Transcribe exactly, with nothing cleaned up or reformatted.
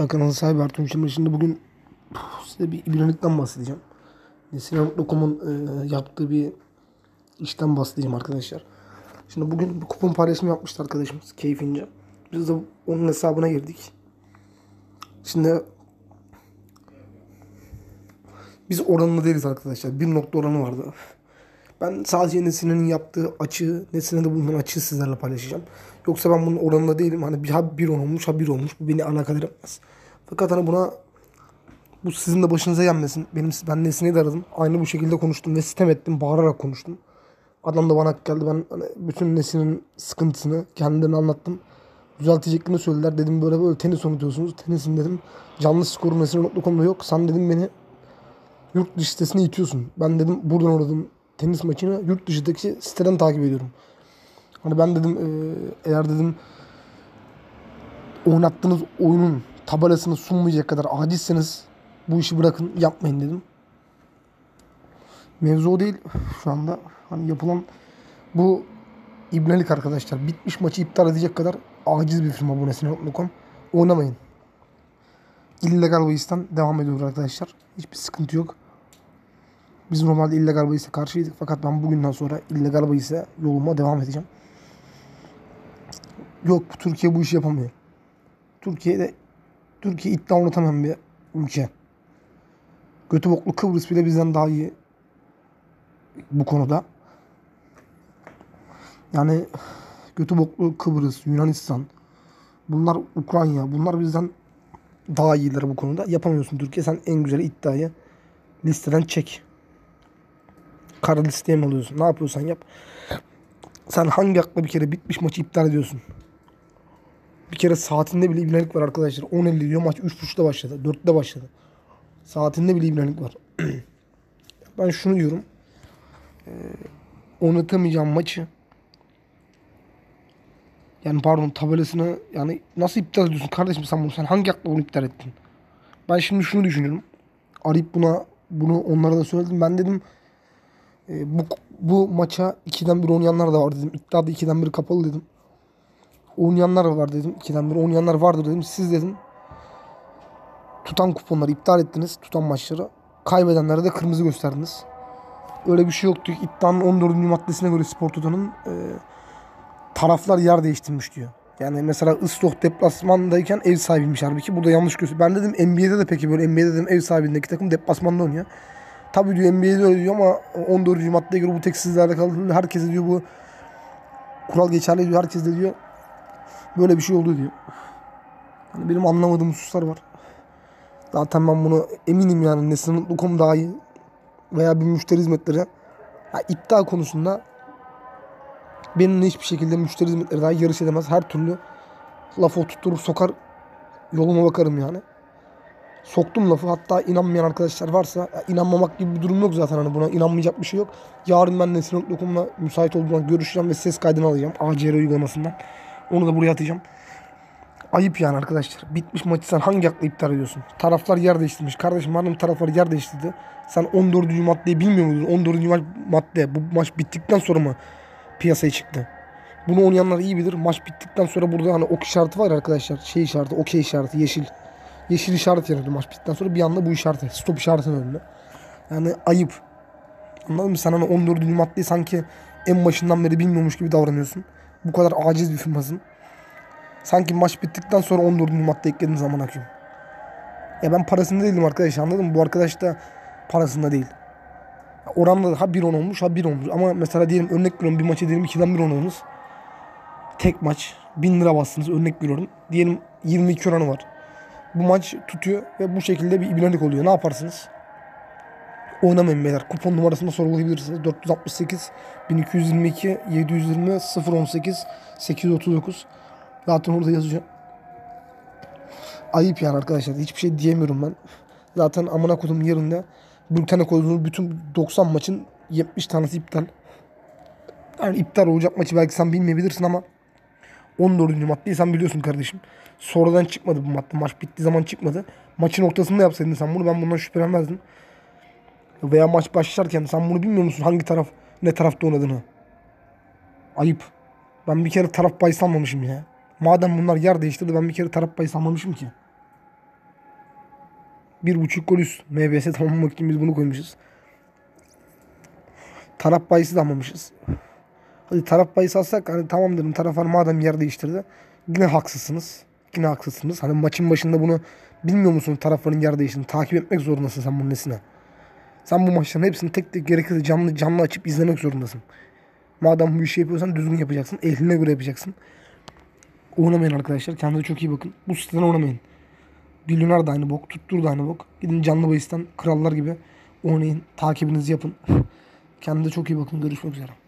Hatta kanalın sahibi Ertuğrul Çemer. Şimdi bugün size bir İbranilikten bahsedeceğim. Neslihan nokta com'un e, yaptığı bir işten bahsedeceğim arkadaşlar. Şimdi bugün bir kupon paylaşımı yapmıştı arkadaşımız keyfince. Biz de onun hesabına girdik. Şimdi biz oranlı değiliz arkadaşlar. Bir nokta oranı vardı. Ben sadece Neslihan'ın yaptığı açığı, Neslihan'da bulunan açığı sizlerle paylaşacağım. Yoksa ben bunun oranında değilim. Hani bir, ha bir on olmuş, ha bir olmuş. Bu beni alakadar etmez. Fakat hani buna bu sizin de başınıza gelmesin. Benim ben Neslihan'ı da aradım. Aynı bu şekilde konuştum ve sitem ettim. Bağırarak konuştum. Adam da bana geldi. Ben hani bütün Neslihan'ın sıkıntısını kendilerine anlattım. Düzelteceklerini söylediler. Dedim böyle böyle tenis unutuyorsunuz. Tenisin dedim. Canlı skoru Neslihan nokta com'da yok. Sen dedim beni yurt dışı sitesine itiyorsun. Ben dedim buradan oynadım tenis maçını yurt dışındaki siteden takip ediyorum. Hani ben dedim e, eğer dedim oynattığınız oyunun tabelasını sunmayacak kadar acizseniz bu işi bırakın, yapmayın dedim. Mevzu o değil şu anda. Hani yapılan bu ibnelik arkadaşlar. Bitmiş maçı iptal edecek kadar aciz bir firma bu Neslihan nokta com. Oynamayın. İllegal bahisten devam ediyoruz arkadaşlar. Hiçbir sıkıntı yok. Biz normalde illegal bahise karşıydık. Fakat ben bugünden sonra illegal bahise yoluma devam edeceğim. Yok, Türkiye bu işi yapamıyor. Türkiye'de Türkiye iddia oynatamayan bir ülke. Götü boklu Kıbrıs bile bizden daha iyi bu konuda. Yani götü boklu Kıbrıs, Yunanistan, bunlar Ukrayna, bunlar bizden daha iyiler bu konuda. Yapamıyorsun Türkiye. Sen en güzel iddiayı listeden çek. Kara listeye mi alıyorsun? Ne yapıyorsan yap. Sen hangi akla bir kere bitmiş maçı iptal ediyorsun? Bir kere saatinde bile ibnelik var arkadaşlar. on elli diyor, maç üç buçukta başladı. dörtte başladı. Saatinde bile ibnelik var. Ben şunu diyorum. Ee, oynatamayacağım maçı, yani pardon tabelasını, yani nasıl iptal ediyorsun kardeşim sen bunu? Sen hangi akla bunu iptal ettin? Ben şimdi şunu düşünüyorum. Arayıp buna bunu onlara da söyledim. Ben dedim e, bu bu maça ikiden bir oynayanlar da var dedim. İddiada ikiden bir kapalı dedim. Oynayanlar var dedim. ikiden bir oynayanlar vardır dedim. Siz dedim tutan kuponları iptal ettiniz. Tutan maçları. Kaybedenlere de kırmızı gösterdiniz. Öyle bir şey yoktu. İddianın on dördüncü maddesine göre Spor Toto'nun e, taraflar yer değiştirmiş diyor. Yani mesela Islok deplasmandayken ev sahibiymiş halbuki. Burada yanlış gösteriyor. Ben dedim N B A'de de peki böyle N B A'de dedim ev sahibindeki takım deplasmanda oynuyor. Tabii diyor N B A'de öyle diyor ama on dördüncü maddeye göre bu tek sizlerle kaldı. Herkese diyor bu kural geçerli diyor. Herkes de diyor böyle bir şey oldu diyor. Yani benim anlamadığım hususlar var. Zaten ben bunu eminim yani Neslihan nokta com daha iyi veya bir müşteri hizmetleri ya iptal konusunda benimle hiçbir şekilde müşteri hizmetleri daha yarış edemez. Her türlü lafı oturtup sokar, yoluma bakarım yani. Soktum lafı. Hatta inanmayan arkadaşlar varsa, ya inanmamak gibi bir durum yok zaten, hani buna inanmayacak bir şey yok. Yarın ben Neslihan nokta com'la müsait olduğumda görüşeceğim ve ses kaydını alacağım A C R uygulamasından. Onu da buraya atacağım. Ayıp yani arkadaşlar. Bitmiş maçı sen hangi akla iptal ediyorsun? Taraflar yer değiştirmiş. Kardeşim madem taraflar yer değiştirdi. Sen on dördüncü maddeyi bilmiyor muydun? on dördüncü maç, madde bu maç bittikten sonra mı piyasaya çıktı? Bunu oynayanlar iyi bilir. Maç bittikten sonra burada hani ok işareti var arkadaşlar. Şey işareti, okey işareti, yeşil. Yeşil işaret yanıyordu maç bittikten sonra. Bir anda bu işareti, stop işaretine döndü. Yani ayıp. Anladın mı? Sen hani on dördüncü maddeyi sanki en başından beri bilmiyormuş gibi davranıyorsun. Bu kadar aciz bir firmasın. Sanki maç bittikten sonra on dördüncü madde eklediğin zaman akıyorum. Ya ben parasında değilim arkadaş, anladın mı? Bu arkadaş da parasında değil. Oranda ha bir on olmuş ha bir olmuş. Ama mesela diyelim örnek veriyorum bir maçı diyelim ikiden bir oynadınız. Tek maç bin lira bastınız örnek veriyorum. Diyelim yirmi iki oranı var. Bu maç tutuyor ve bu şekilde bir ibnelik oluyor. Ne yaparsınız? Oynamayın beyler. Kupon numarasında sorgulayabilirsiniz. dört yüz altmış sekiz bin iki yüz yirmi iki yedi yüz yirmi sıfır on sekiz sekiz yüz otuz dokuz. Zaten orada yazıyor. Ayıp yani arkadaşlar. Hiçbir şey diyemiyorum ben. Zaten amına kodum yerinde bültene koyduğunuz bütün doksan maçın yetmiş tanesi iptal. Yani iptal olacak maçı belki sen bilmeyebilirsin ama on dördüncü maddeyi sen biliyorsun kardeşim. Sonradan çıkmadı bu madde. Maç bittiği zaman çıkmadı. Maçın ortasında yapsaydın sen bunu, ben bundan şüphelenmezdim. Veya maç başlarken sen bunu bilmiyor musun? Hangi taraf ne tarafta oynadığını? Ayıp. Ben bir kere taraf bahis almamışım ya. Madem bunlar yer değiştirdi ben bir kere taraf bahis almamışım ki. Bir buçuk gol üst. M V S tamamlamak için biz bunu koymuşuz. Taraf bahisi de almamışız. Hadi taraf bahisi alsak hani tamam dedim. Taraflar madem yer değiştirdi. Yine haksızsınız. Yine haksızsınız. Hani maçın başında bunu bilmiyor musun, tarafların yer değiştiğini? Takip etmek zorundasın sen bunun nesine. Sen bu maçların hepsini tek tek gerekirse canlı canlı açıp izlemek zorundasın. Madem bu işi yapıyorsan düzgün yapacaksın. Ehline göre yapacaksın. Oynamayın arkadaşlar. Kendinize çok iyi bakın. Bu siteden oynamayın. Milyoner da aynı bok. Tuttur da aynı bok. Gidin canlı bahisten krallar gibi oynayın. Takibinizi yapın. Kendinize çok iyi bakın. Görüşmek üzere.